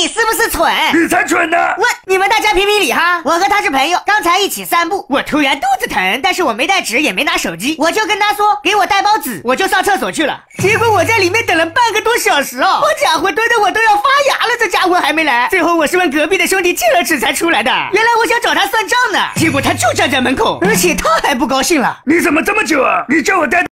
你是不是蠢？ 你才蠢呢！ 问你们大家评评理哈！我和他是朋友，刚才一起散步，我突然肚子疼，但是我没带纸也没拿手机，我就跟他说给我带包纸，我就上厕所去了。结果我在里面等了半个多小时哦，好家伙，蹲得我都要发芽了，这家伙还没来。最后我是问隔壁的兄弟借了纸才出来的。原来我想找他算账呢，结果他就站在门口，而且他还不高兴了。 你怎么这么久啊？你叫我带。